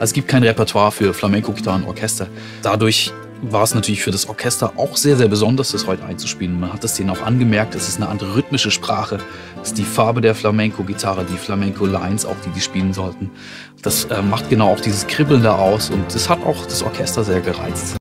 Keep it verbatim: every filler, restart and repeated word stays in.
Also es gibt kein Repertoire für Flamenco-Gitarrenorchester. Dadurch war es natürlich für das Orchester auch sehr, sehr besonders, das heute einzuspielen. Man hat es denen auch angemerkt, es ist eine andere rhythmische Sprache. Es ist die Farbe der Flamenco-Gitarre, die Flamenco-Lines auch, die die spielen sollten. Das äh, macht genau auch dieses Kribbeln da aus und das hat auch das Orchester sehr gereizt.